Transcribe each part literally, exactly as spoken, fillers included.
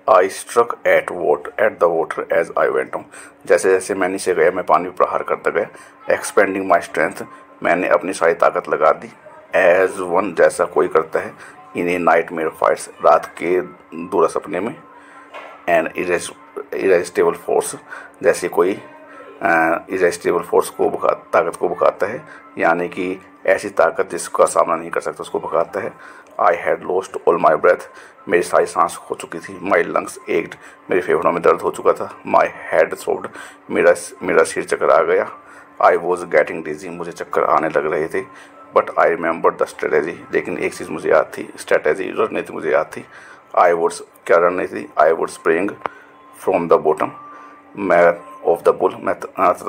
I struck at out at the water as I went on. जैसे जैसे मैं नीचे गया मैं पानी प्रहार करता गया। एक्सपेंडिंग माई स्ट्रेंथ, मैंने अपनी सारी ताकत लगा दी। एज वन, जैसा कोई करता है। In a nightmare fights, रात के दूर सपने में। एन इरेजिस्टेबल फोर्स, जैसे कोई इरेजिस्टेबल फोर्स को भगा ताकत को भगाता है, यानी कि ऐसी ताकत जिसका सामना नहीं कर सकता उसको भगाता है। I had lost all my breath, मेरी सारी सांस हो चुकी थी। माई लंग्स एक्ड, मेरे फेफड़ों में दर्द हो चुका था। माई हेड थ्रोब्ड, मेरा मेरा सिर चकरा गया। आई वॉज गेटिंग डिजी, मुझे चक्कर आने लग रहे थे। But I remember the strategy, लेकिन एक चीज़ मुझे याद थी, स्ट्रेटेजी रणनीति मुझे याद थी। आई वुड, क्या रणनीति थी? I would spring from the bottom मैं ऑफ द बुल, मैं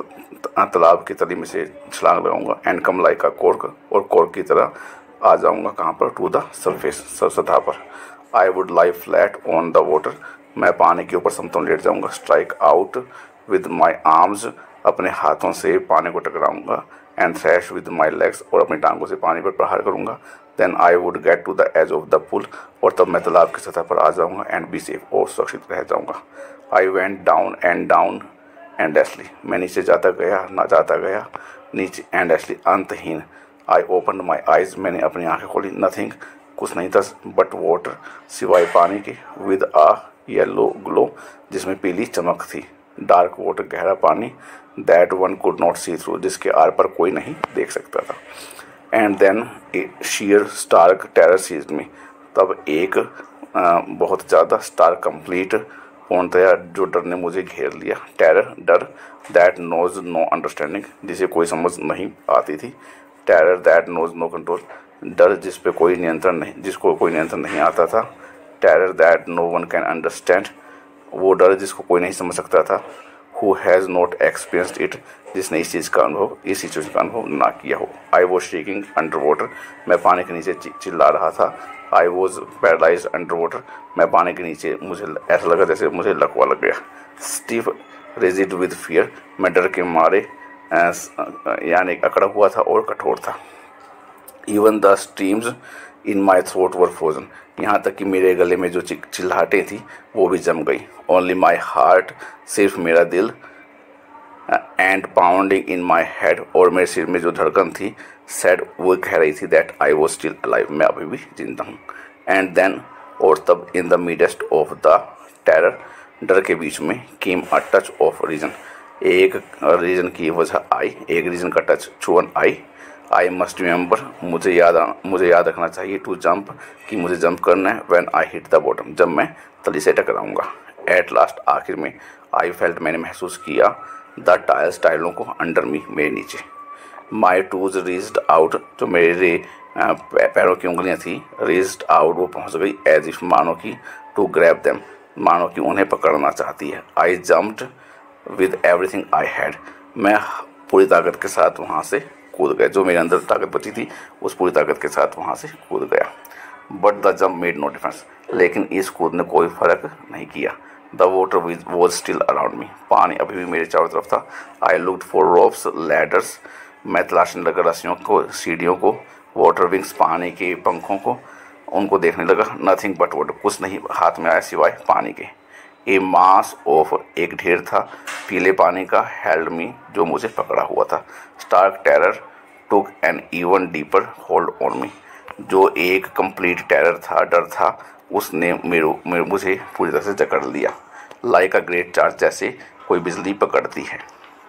तालाब की तली में से छलांग लगाऊंगा। And come like a cork, और कॉर्क की तरह आ जाऊंगा कहाँ पर? टू द सरफेस, सतह पर। I would lie flat on the water, मैं पानी के ऊपर समतल लेट जाऊंगा। Strike out with my arms, अपने हाथों से पानी को टकराऊंगा। And thrash with my legs, और अपनी टांगों से पानी पर प्रहार करूंगा। Then I would get to the edge of the pool, और तब मैं तालाब की सतह पर आ जाऊंगा। एंड बी सेफ, और सुरक्षित रह जाऊंगा। I went down and down endlessly, मैं नीचे जाता गया ना जाता गया नीचे एंडलेसली, अंतहीन। आई ओपन माई आइज, मैंने अपनी आंखें खोली। नथिंग, कुछ नहीं था बट वाटर, सिवाय पानी के। विद आ येलो ग्लो, जिसमें पीली चमक थी। डार्क वाटर, गहरा पानी। That one could not see through, जिसके आर पर कोई नहीं देख सकता था। And then a sheer stark terror seized me, तब एक आ, बहुत ज़्यादा स्टार्क कंप्लीट पूर्णतया जो डर ने मुझे घेर लिया। टेरर, डर। दैट नोज नो अंडरस्टैंडिंग, जिसे कोई समझ नहीं आती थी। Terror that knows no control, डर जिस पे कोई नियंत्रण नहीं, जिसको कोई नियंत्रण नहीं आता था। Terror that no one can understand, वो डर जिसको कोई नहीं समझ सकता था। Who has not experienced it, जिसने इस चीज़ का अनुभव, इस सिचुएशन का अनुभव ना किया हो। I was shaking under water, मैं पानी के नीचे चिल्ला रहा था। I was paralyse under water, मैं पानी के नीचे, मुझे ऐसा लगा जैसे मुझे लकवा लग गया। स्टीफ रिजिड विद फियर, मैं डर के मारे यानी अकड़ा हुआ था और कठोर था। Even the streams in my throat were frozen, यहाँ तक कि मेरे गले में जो चिल्लाहटें थी वो भी जम गई। ओनली माई हार्ट, सिर्फ मेरा दिल। And pounding in my head, और मेरे सिर में जो धड़कन थी, सैड, वो कह रही थी that I was still alive, मैं अभी भी जिंदा हूँ। एंड देन, और तब, in the midst of the terror, डर के बीच में, came a touch of reason, एक रीजन की वजह आई, एक रीजन का टच, छुअन आई। आई मस्ट रिमेंबर, मुझे याद मुझे याद रखना चाहिए। टू जंप, कि मुझे जंप करना है। When I hit the bottom, जब मैं तली से टकराऊंगा। एट लास्ट, आखिर में। आई फेल्ट, मैंने महसूस किया। द टायर्स, टायलों को। अंडर मी, मेरे नीचे। माई टूज रीज्ड आउट, जो मेरे पैरों की उंगलियां थी, रीज्ड आउट, वो पहुंच गई। एज इफ, मानो की। टू ग्रैब देम, मानो कि उन्हें पकड़ना चाहती है। I jumped with everything I had, मैं पूरी ताकत के साथ वहाँ से कूद गया। जो मेरे अंदर ताकत बची थी उस पूरी ताकत के साथ वहाँ से कूद गया। But the jump made no difference, लेकिन इस कूद ने कोई फर्क नहीं किया। The water was still around me, पानी अभी भी मेरे चारों तरफ था। I looked for ropes ladders, मैं तलाशने लगा रस्सियों को, सीढ़ियों को। वाटर विंग्स, पानी के पंखों को, उनको देखने लगा। नथिंग बट वाटर, कुछ नहीं हाथ में आया सिवाय पानी के। ए मास ऑफ, एक ढेर था पीले पानी का। हेल्ड मी, जो मुझे पकड़ा हुआ था। Stark terror took an even deeper hold on me, जो एक कंप्लीट टेरर था, डर था, उसने मेरे, मेरे मुझे पूरी तरह से जकड़ लिया। लाइक अ ग्रेट चार्ज, जैसे कोई बिजली पकड़ती है।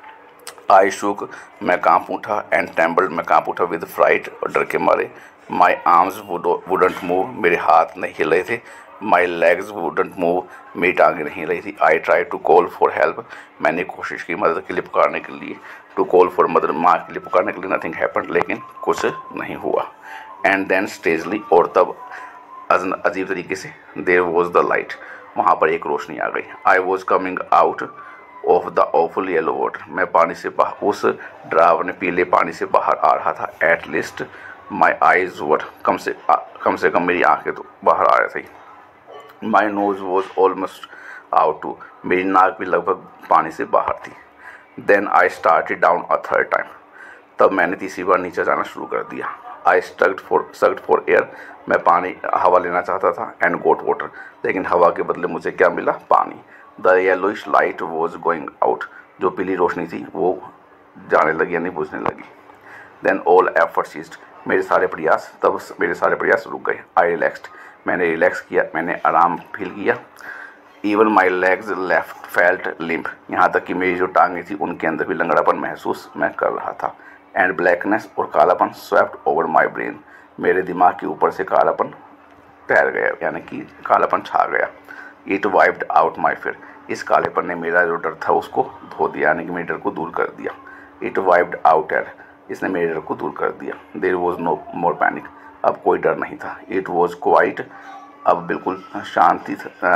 आई शुक, मैं कांप उठा। एंड ट्रेम्बल्ड, मैं कांप उठा। विद फ्राइट, और डर के मारे। माई आर्म्स वुडंट मूव, मेरे हाथ नहीं हिल रहे थे। माई लेग्स वुडंट मूव, मेरी टांगें नहीं हिल रही थी। I try to call for help, मैंने कोशिश की मदद के लिए पुकारने के लिए। टू कॉल फॉर मदर, माँ के लिए पुकारने के लिए। नथिंग हैपेंड, लेकिन कुछ नहीं हुआ। एंड देन स्ट्रेंजली, और तब अजीब तरीके से, देयर वॉज द लाइट, वहाँ पर एक रोशनी आ गई। I was coming out of the awful yellow water, मैं पानी से बाहर, उस डरावने पीले पानी से बाहर आ रहा था। At least my eyes were, कम से कम से कम मेरी आंखें तो बाहर आ रही थी। My nose was almost out too, मेरी नाक भी लगभग पानी से बाहर थी। Then I started down a third time, तब मैंने तीसरी बार नीचे जाना शुरू कर दिया। I struggled for struggled for air, मैं पानी हवा लेना चाहता था, एंड गोट वाटर, लेकिन हवा के बदले मुझे क्या मिला? पानी। The yellowish light was going out, जो पीली रोशनी थी वो जाने लगी यानी बुझने लगी। देन ऑल एफर्ट सीज्ड, मेरे सारे प्रयास तब मेरे सारे प्रयास रुक गए। आई रिलैक्स्ड, मैंने रिलैक्स किया, मैंने आराम फील किया। Even my legs left felt limp, यहाँ तक कि मेरी जो टांगें थी उनके अंदर भी लंगड़ापन महसूस मैं कर रहा था। एंड ब्लैकनेस, और कालापन स्वेप्ट ओवर माई ब्रेन, मेरे दिमाग के ऊपर से कालापन तैर गया यानी कि कालापन छा गया। It wiped out my fear, इस कालेपन ने मेरा जो डर था उसको धो दिया यानी कि मेरे डर को दूर कर दिया। इट वाइप्ड आउट एयर, इसने मेरे डर को दूर कर दिया। There was no more panic, अब कोई डर नहीं था। इट वॉज क्वाइट, अब बिल्कुल शांति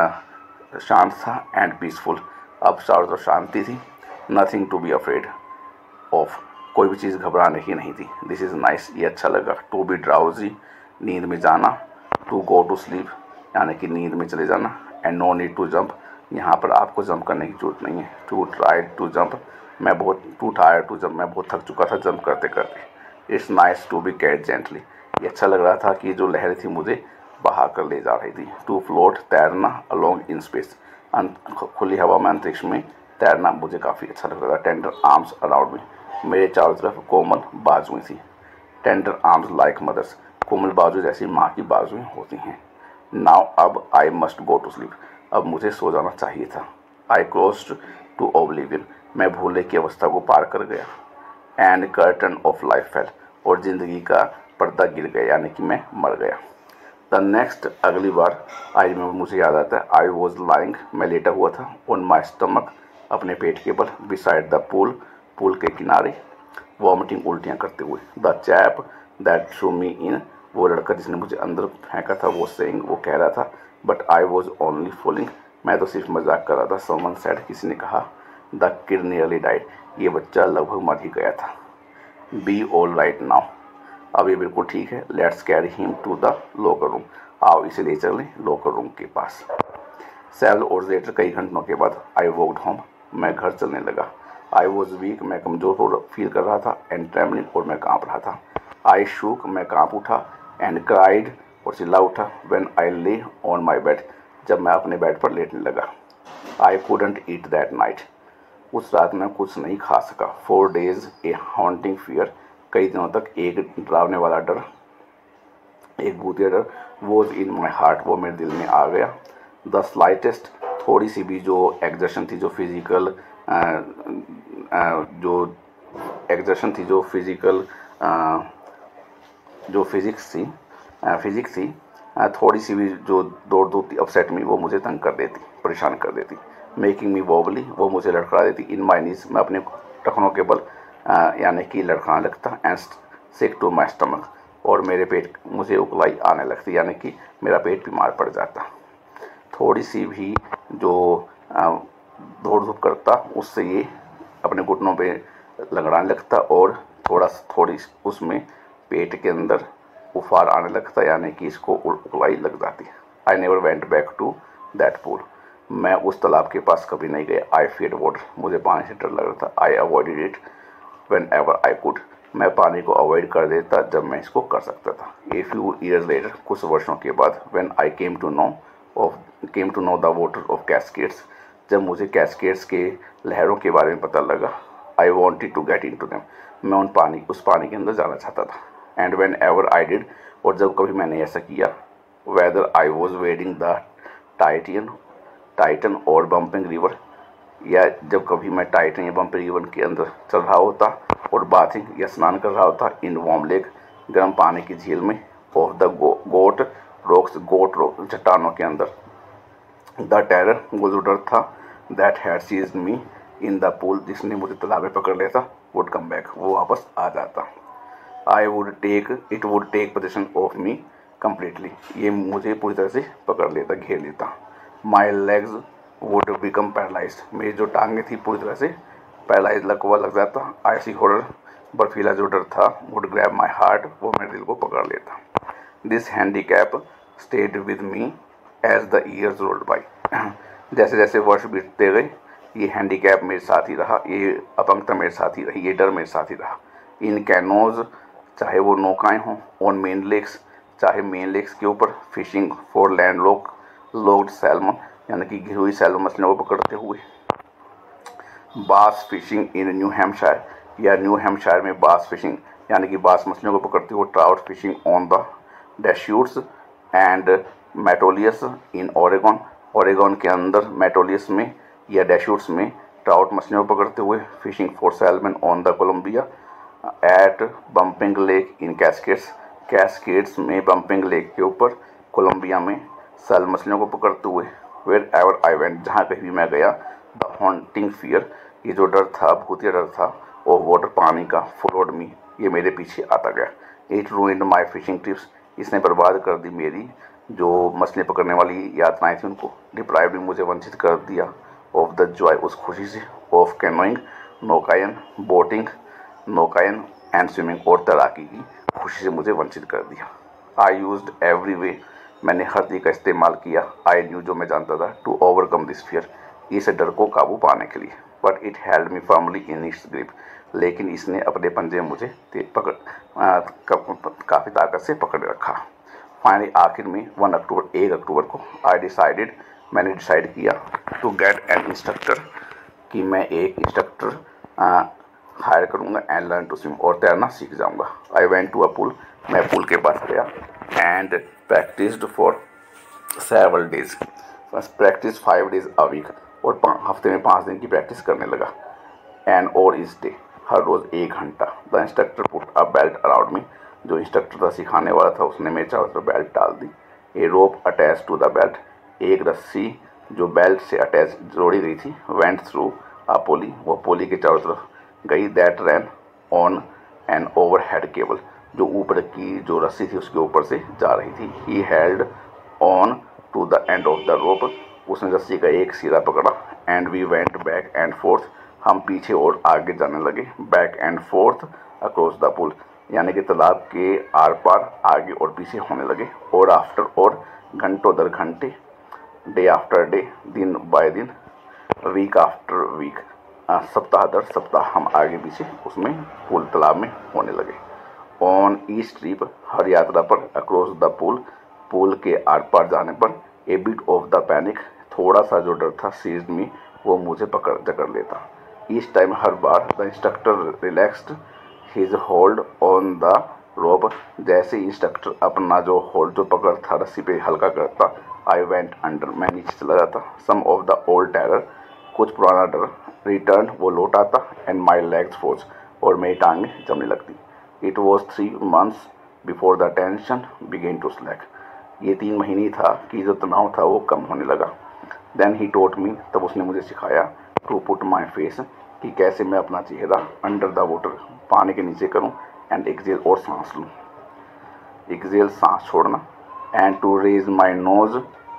शांत था। एंड पीसफुल, अब चारों तरफ शांति थी। Nothing to be afraid of, कोई भी चीज़ घबराने की नहीं थी। दिस इज़ नाइस, ये अच्छा लगा। टू बी ड्राउजी, नींद में जाना। टू गो टू स्लीप, यानी कि नींद में चले जाना। And no need to jump, यहाँ पर आपको जंप करने की जरूरत नहीं है। टू ट्राई टू जंप, मैं बहुत टू टायर टू जंप, मैं बहुत थक चुका था जंप करते करते। It's nice to be cat gently, ये अच्छा लग रहा था कि जो लहर थी मुझे बहा कर ले जा रही थी। टू फ्लोट, तैरना। अलोंग इन स्पेस, खुली हवा में अंतरिक्ष में तैरना मुझे काफ़ी अच्छा लग रहा था। टेंडर आर्म्स अराउंड मी, मेरे चारों तरफ कोमल बाजुएं थी। टेंडर आर्म्स लाइक मदर्स, कोमल बाजू जैसी माँ की बाजुएं होती हैं। नाउ अब I must go to sleep, अब मुझे सो जाना चाहिए था। आई क्लोज्ड टू ओब्लिवियन, मैं भूले की अवस्था को पार कर गया। And curtain of life fell, और ज़िंदगी का पर्दा गिर गया यानी कि मैं मर गया। द नेक्स्ट, अगली बार आई रिमेंबर, मुझे याद आता है। आई वॉज लाइंग, मैं लेटा हुआ था। ऑन माई स्टमक, अपने पेट के बल। बिसाइड द पूल, पूल के किनारे। वॉमिटिंग, उल्टियाँ करते हुए। The chap that threw me in, वो लड़का जिसने मुझे अंदर फेंका था, वो सेइंग, वो कह रहा था। But I was only fooling, मैं तो सिर्फ मजाक कर रहा था। समवन सेड, किसी ने कहा। द किड नियरली डाइड, ये बच्चा लगभग मर ही गया था। बी ऑल राइट नाउ, अब ये बिल्कुल ठीक है। Let's carry him to the locker room, आओ इसे ले चलें लोकर रूम के पास। सेवरल आवर्स लेटर, कई घंटों के बाद। आई वॉकड होम, मैं घर चलने लगा। आई वॉज वीक, मैं कमज़ोर फील कर रहा था। एंड ट्रेमलिंग, और मैं काँप रहा था। आई शूक, मैं काँप उठा। एंड क्राइड, और चिल्ला उठा। व्हेन आई ले ऑन माई बेड, जब मैं अपने बेड पर लेटने लगा। I couldn't eat that night, उस रात मैं कुछ नहीं खा सका। For days a haunting fear, कई दिनों तक एक डरावने वाला डर, एक भूतिया डर। वॉज इन माई हार्ट, वो मेरे दिल में आ गया। द स्लाइटेस्ट, थोड़ी सी भी जो एग्जर्शन थी, जो फिजिकल जो एग्जर्शन थी, जो फिजिकल जो फिजिक्स थी फिजिक्स थी थोड़ी सी भी जो दौड़ धूप थी, अपसेट मी, वो मुझे तंग कर देती, परेशान कर देती। मेकिंग मी वॉबली, वो मुझे लड़खड़ा देती। इन माई नीज, मैं अपने टखनों के बल यानी कि लड़खड़ाने लगता। And sick to my stomach, और मेरे पेट मुझे उकलाई आने लगती यानी कि मेरा पेट बीमार पड़ जाता। थोड़ी सी भी जो दौड़ धूप करता, उससे ये अपने घुटनों पे लंगड़ाने लगता, और थोड़ा थोड़ी उसमें पेट के अंदर उफार आने लगता यानी कि इसको उकलाई लग जाती। I never went back to that pool, मैं उस तालाब के पास कभी नहीं गया। आई फेड वाटर, मुझे पानी से डर लग रहा था। I avoided it whenever I could, मैं पानी को अवॉइड कर देता जब मैं इसको कर सकता था। ए फ्यू ईयर्स लेटर, कुछ वर्षों के बाद। When I came to know of came to know the water of cascades, जब मुझे कैस्केड्स के लहरों के बारे में पता लगा। I wanted to get into them, मैं उन पानी उस पानी के अंदर जाना चाहता था। And whenever I did, और जब कभी मैंने ऐसा किया। Whether I was wading the Tieton Tieton और बम्पिंग रिवर, या जब कभी मैं टाइटन या बम्पिंग रिवर के अंदर चल रहा होता, और बाथिंग या स्नान कर रहा होता इन वार्म लेक, गर्म पानी की झील में। Of the Goat Rocks, Goat Rock चट्टानों के अंदर। द टेरर, वो जो डर था। That had seized me in the pool, जिसने मुझे तालाब में पकड़ लिया था। वुड कम बैक, वो वापस आ जाता। I would take it would take position of me completely, ये मुझे पूरी तरह से पकड़ लेता, घेर लेता। My legs would become paralyse, मेरी जो टांगें थी पूरी तरह से पैरालाइज लग हुआ लग जाता। आइसी हॉरर, बर्फीला जो डर था। वुड ग्रैब माई हार्ट, वो मेरे दिल को पकड़ लेता। This handicap stayed with me as the years rolled by, जैसे जैसे वर्ष बीतते गए ये हैंडीकैप मेरे साथ ही रहा, ये अपंगता मेरे साथ ही रही, ये डर मेरे साथ ही रहा। इन कैनोज चाहे वो नौकाएं हों ऑन मेन लेक्स, चाहे मेन लेक्स के ऊपर fishing for land lock locked salmon यानी कि घिरी हुई सैल्मन मछलियों को पकड़ते हुए, bass fishing in New Hampshire या न्यू हैम्पशायर में बास फिशिंग यानी कि बास मछलियों को पकड़ते हुए, trout fishing on the Deschutes and Metolius in Oregon, Oregon के अंदर मेटोलियस में या डेस्यूट्स में ट्राउट मछलियों को पकड़ते हुए, fishing for salmon on the Columbia at Bumping Lake in Cascades, Cascades में बम्पिंग लेक के ऊपर कोलंबिया में सैल्मन मछलियों को पकड़ते हुए, वेर एवर आई वेंट जहाँ कहीं भी मैं गया, द हॉन्टिंग फियर ये जो डर था, भूतिया डर था, और वाटर पानी का, फॉलोड मी ये मेरे पीछे आता गया। It ruined my fishing trips इसने बर्बाद कर दी मेरी जो मछली पकड़ने वाली यात्राएं थी उनको, डिप्राइव्ड मुझे वंचित कर दिया ऑफ द जॉय उस खुशी से, ऑफ कैनोइंग नौकायन, बोटिंग नौकायन एंड स्विमिंग और तैराकी की खुशी से मुझे वंचित कर दिया। आई यूज्ड एवरी वे मैंने हर तरीका इस्तेमाल किया, आई न्यू जो मैं जानता था, टू ओवरकम दिस फियर इस डर को काबू पाने के लिए, but it held me firmly in its grip लेकिन इसने अपने पंजे में मुझे पकड़ काफ़ी ताकत से पकड़ रखा। फाइनली आखिर में वन अक्टूबर एक अक्टूबर को आई डिसाइडेड मैंने डिसाइड किया टू गेट एन इंस्ट्रक्टर कि मैं एक इंस्ट्रक्टर हायर करूँगा एंड लर्न टू स्विम और तैरना सीख जाऊँगा। I went to a pool मैं पूल के पास गया and practised for several days, बस practice five days a week और हफ्ते में पाँच दिन की प्रैक्टिस करने लगा। एंड और इस डे हर रोज़ एक घंटा। The instructor put a belt around me जो इंस्ट्रक्टर था सिखाने वाला था उसने मेरे चारों तरफ बेल्ट डाल दी। A rope attach to the belt एक रस्सी जो बेल्ट से अटैच जोड़ी गई थी, वेंट थ्रू अ पोली वो पोली के चारों तरफ गई, that ran on an overhead cable जो ऊपर की जो रस्सी थी उसके ऊपर से जा रही थी। He held on to the end of the rope उसने रस्सी का एक सिरा पकड़ा। And we went back and forth हम पीछे और आगे जाने लगे, back and forth across the pool यानी कि तालाब के आर पार आगे और पीछे होने लगे। और आफ्टर और घंटों दर घंटे, डे आफ्टर डे दिन बाय दिन, वीक आफ्टर वीक सप्ताह दर सप्ताह हम आगे पीछे उसमें पुल तालाब में होने लगे। ऑन ईस्ट ट्रिप हर यात्रा पर, अक्रॉस द पुल पुल के आर पार जाने पर, a bit of the panic थोड़ा सा जो डर था सीज्ड मी वो मुझे पकड़ जकड़ लेता। ईच टाइम हर बार the instructor relaxed his hold on the rope जैसे इंस्ट्रक्टर अपना जो होल्ड जो पकड़ था रस्सी पे हल्का करता, आई वेंट अंडर मैं नीचे चला जाता। Some of the old terror कुछ पुराना डर रिटर्न वो लौट आता। एंड माई लेग्स फोर्स और मेरी टांगें जमने लगती। It was three months before the tension began to slack ये तीन महीने था कि जो तनाव था वो कम होने लगा। देन ही टोट मी तब उसने मुझे सिखाया टू पुट माई फेस कि कैसे मैं अपना चेहरा अंडर द वाटर पानी के नीचे करूं, एंड एक्सेल और सांस लूं, एक्सेल सांस छोड़ना, and to raise my nose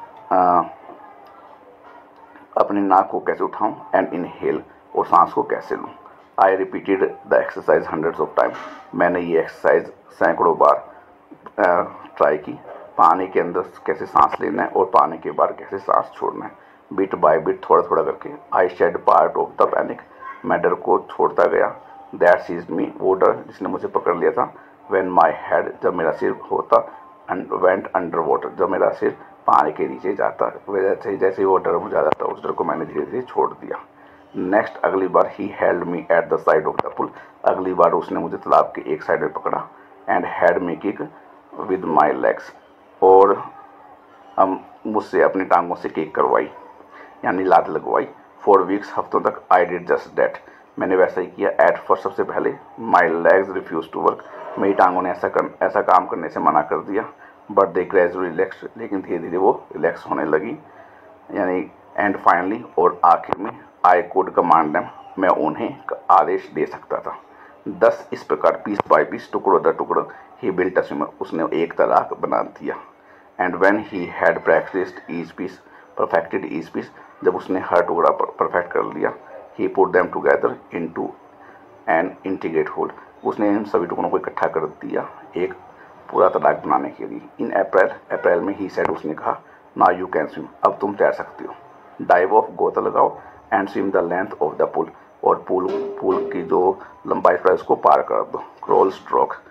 अपने नाक को कैसे उठाऊं, एंड इनहेल और सांस को कैसे लूं। I repeated the exercise hundreds of time मैंने ये एक्सरसाइज सैकड़ों बार ट्राई की। पानी के अंदर कैसे सांस लेना है और पानी के बाहर कैसे सांस छोड़ना है, बिट बाय बिट थोड़ा थोड़ा करके। I shed part of the panic मैं डर को छोड़ता गया। दैट सीज्ड मी वो डर जिसने मुझे पकड़ लिया था। व्हेन माई हेड जब मेरा सिर होता, वेंट अंडर वाटर जब मेरा सिर पानी के नीचे जाता, वैसे जैसे वो डर मुझे जाता उस डर को मैंने धीरे धीरे छोड़ दिया। नेक्स्ट अगली बार he held me at the side of the pool अगली बार उसने मुझे तालाब के एक साइड में पकड़ा। And had me kick with my legs और मुझसे अपनी टांगों से केक करवाई यानी लात लगवाई। फोर वीक्स हफ्तों तक आई डिड जस्ट डैट मैंने वैसा ही किया। एट फर्स्ट सबसे पहले my legs refuse to work मेरी टांगों ने ऐसा कर ऐसा काम करने से मना कर दिया। बट दे ग्रेजुअली रिलैक्स लेकिन धीरे धीरे वो रिलैक्स होने लगी यानी। एंड फाइनली और आखिर में आई कुड कमांड देम मैं उन्हें आदेश दे सकता था। दस इस प्रकार पीस बाय पीस टुकड़ों दर टुकड़ों ही बिल्ट अ स्विमर उसने एक तलाक बना दिया। And when he had practised each piece perfected each piece जब उसने हर टुकड़ा परफेक्ट कर लिया, he put them together into an integrate whole उसने इन सभी टुकड़ों को इकट्ठा कर दिया एक पूरा तलाक बनाने के लिए। इन अप्रैल अप्रैल में ही सेड उसने कहा, नाउ यू कैन स्विम अब तुम तैर सकती हो। डाइव ऑफ गोता लगाओ and swim the length of the pool और पुल पुल की जो लंबाई है उसको पार कर दो। क्रॉल स्ट्रोक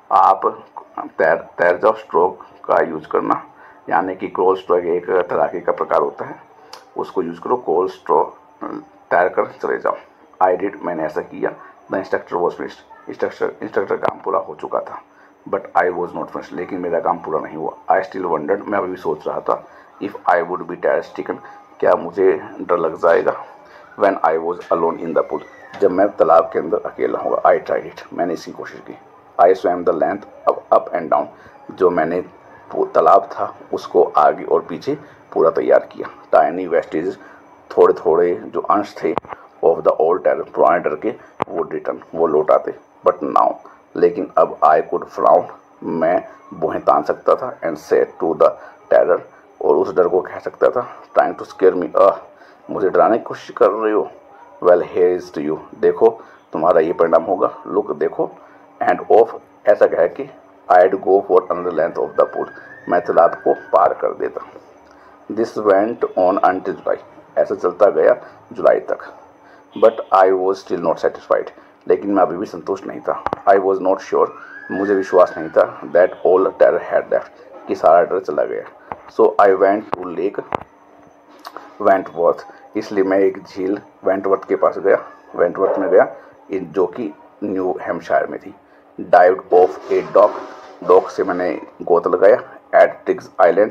आप तैर तैर जाओ स्ट्रोक का यूज करना, यानी कि क्रॉल स्ट्रोक एक तैराकी का प्रकार होता है, उसको यूज करो। क्रॉल स्ट्रोक तैर कर चले जाओ। आई डिड, मैंने ऐसा किया। The instructor was finished, instructor instructor काम पूरा हो चुका था। But I was not finished, लेकिन मेरा काम पूरा नहीं हुआ। आई स्टिल वंडर्ड, मैं अभी भी सोच रहा था। If I would be terror stricken, क्या मुझे डर लग जाएगा। When I was alone in the pool, जब मैं तालाब के अंदर अकेला होगा। आई ट्राइड इट, मैंने इसकी कोशिश की। I swam the length up up and down, जो मैंने तालाब था उसको आगे और पीछे पूरा तैयार किया। टाइनी वेस्टेज, थोड़े थोड़े जो अंश थे ऑफ द ओल्ड टेरर, पुराने डर के, वो रिटर्न, वो लौट आते। बट नाउ, लेकिन अब आई कुड फ्राउन, मैं बोहें तान सकता था। And said to the terror, और उस डर को कह सकता था। Trying to scare me, uh मुझे डराने की कोशिश कर रहे हो। Well here is to you, देखो तुम्हारा ये परिणाम होगा। लुक, देखो। एंड ऑफ, ऐसा कह के I'd go for another length of the pool, मैं तालाब को पार कर देता। This went on until July, ऐसा चलता गया जुलाई तक। But I was still not satisfied, लेकिन मैं अभी भी संतुष्ट नहीं था। आई वॉज नॉट श्योर, मुझे विश्वास नहीं था। That all terror had left, कि सारा डर चला गया। So I went to Lake Wentworth, इसलिए मैं एक झील वेंटवर्थ के पास गया, वेंटवर्थ में गया, इन जो कि न्यू हैम्पशायर में थी। Dived off a dock, dock से मैंने गोता लगाया। At Triggs Island,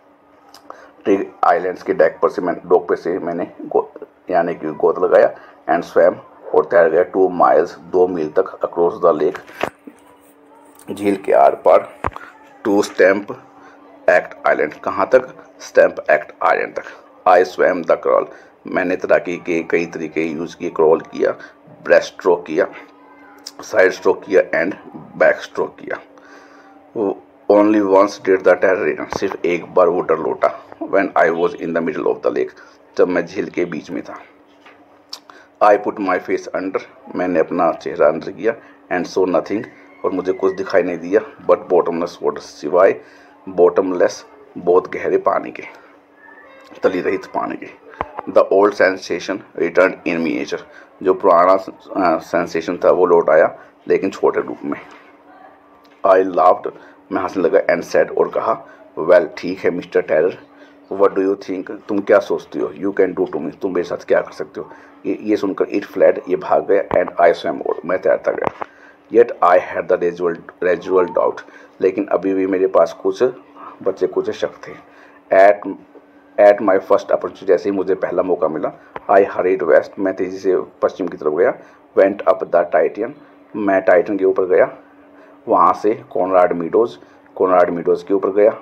Trigg Islands के डेक पर से मैं डॉक पे से मैंने गो यानी कि गोता लगाया। एंड स्वैम, और तैर गया टू माइल्स, दो मील तक, अक्रॉस द लेक, झील के आर पार। टू स्टैम्प एक्ट आइलैंड, कहाँ तक, स्टैम्प एक्ट आइलैंड तक। आई स्वैम द क्रॉल, मैंने तैराकी के कई तरीके यूज़ किए। क्रॉल किया, ब्रेस्ट स्ट्रोक किया, साइड स्ट्रोक किया, एंड बैक स्ट्रोक किया। Only once did the terror return, सिर्फ एक बार वो डर लौटा। When I was in the middle of the lake, जब मैं झील के बीच में था। I put my face under, मैंने अपना चेहरा अंदर किया। एंड सो नथिंग, और मुझे कुछ दिखाई नहीं दिया। बट बॉटमलेस वाटर, सिवाय बॉटमलेस, बहुत गहरे पानी के, तली रहित पानी के। The old sensation return in miniature, जो पुराना सेंसेशन था वो लौट आया, लेकिन छोटे रूप में। आई लाफ्ड, मैं हंसने लगा। एंड सेड, और कहा। वेल, ठीक है mister terror, what do you think, तुम क्या सोचते हो। You can do to me, तुम मेरे साथ क्या कर सकते हो। ये ये सुनकर इट फ्लैड, ये भाग गया। एंड आई स्वैम, और मैं तैरता गया। Yet I had the residual residual doubt, लेकिन अभी भी मेरे पास कुछ बच्चे कुछ शक थे। At at my first opportunity, जैसे ही मुझे पहला मौका मिला। आई हरीड वेस्ट, मैं तेज़ी से पश्चिम की तरफ गया। वेंट अप द टाइटन, मैं टाइटन के ऊपर गया। वहाँ से कॉनराड मीडोज़, कॉनराड मीडोज़ के ऊपर गया।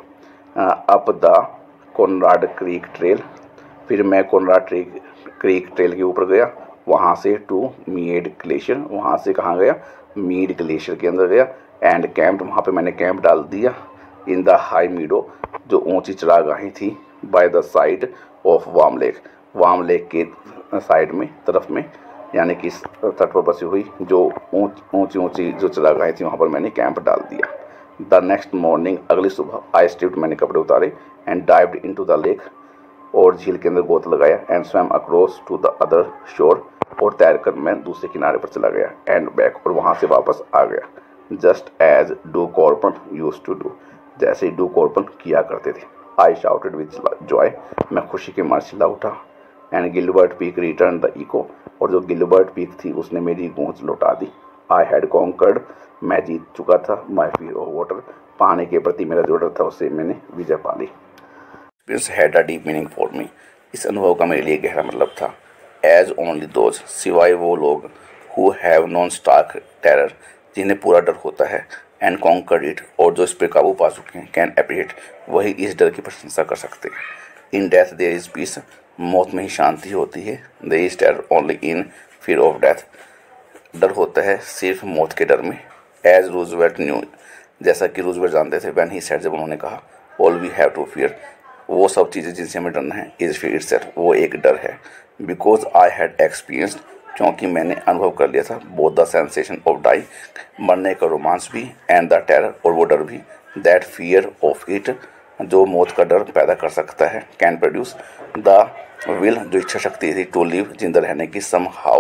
Up the Conrad Creek trail, फिर मैं कॉनराड ट्रीक क्रीक ट्रेल के ऊपर गया। वहाँ से टू मीड ग्लेशियर, वहाँ से कहाँ गया, मीड ग्लेशियर के अंदर गया। एंड कैंप, वहाँ पे मैंने कैंप डाल दिया। इन द हाई मीडो, जो ऊंची चरागाहें थी। By the side of Warm Lake, Warm Lake के साइड में, तरफ में, यानी कि तट पर बसी हुई जो ऊंची ऊंची जो चरागाहें थी, वहाँ पर मैंने कैंप डाल दिया। द नेक्स्ट मॉर्निंग, अगली सुबह। आई स्ट्रिप्ड, मैंने कपड़े उतारे। And dived into the lake, और झील के अंदर गोता लगाया। And swam across to the other shore, और तैरकर मैं दूसरे किनारे पर चला गया। एंड बैक, और वहाँ से वापस आ गया। Just as Doug Corpron use to do, जैसे डू कॉर्पन किया करते थे। आई शाउटेड विद जॉय, मैं खुशी के मारे चिल्ला उठा। And Gilbert Peak return the echo, और जो गिलबर्ट पीक थी उसने मेरी गूंज लौटा दी। आई हैड कॉन्कर्ड, मैं जीत चुका था। माई फीयर ऑफ वाटर, पानी के प्रति मेरा जो डर था उससे मैंने विजय पा ली। Experience had a deep meaning for me, इस अनुभव का मेरे लिए गहरा मतलब था। एज ओनली दोज, सिवाय वो लोग, who have known stark terror, जिन्हें पूरा डर होता है। एंड कॉन्कर्ड इट, और जो इस पर काबू पा चुके हैं। कैन एप्रिशिएट, वही इस डर की प्रशंसा कर सकते हैं। In death there is peace, मौत में ही शांति होती है। There is terror only in fear of death, डर होता है सिर्फ मौत के डर में। एज रूजवेल्ट न्यू, जैसा कि रूजवेल्ट जानते थे। व्हेन ही सेड, जब उन्होंने कहा। All we have to fear, वो सब चीज़ें जिनसे हमें डरना है। इज फियर इटसेल्फ, वो एक डर है। बिकॉज आई हैड एक्सपीरियंस्ड, क्योंकि मैंने अनुभव कर लिया था। Both the sensation of die, मरने का रोमांस भी। एंड द टेरर, और वो डर भी। दैट फियर ऑफ इट, जो मौत का डर पैदा कर सकता है। कैन प्रोड्यूस द विल, जो इच्छा शक्ति थी टू लिव, जिंदा रहने की। सम हाउ,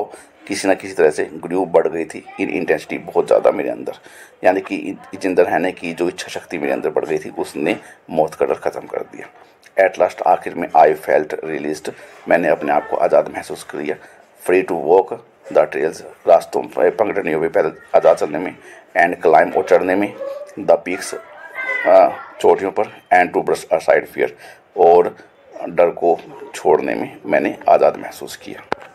किसी न किसी तरह से ग्रू बढ़ गई थी इन इंटेंसिटी बहुत ज़्यादा मेरे अंदर, यानी कि जिंदा रहने की जो इच्छा शक्ति मेरे अंदर बढ़ गई थी उसने मौत का डर ख़त्म कर दिया। एट लास्ट आखिर में आई फेल्ट रिलीज्ड, मैंने अपने आप को आज़ाद महसूस किया। Free to walk the trails, रास्तों पर पगडंडियों पे पैदल आज़ाद चलने में, एंड क्लाइम और चढ़ने में, द पीक्स चोटियों पर, and to brush aside fear, और डर को छोड़ने में मैंने आज़ाद महसूस किया।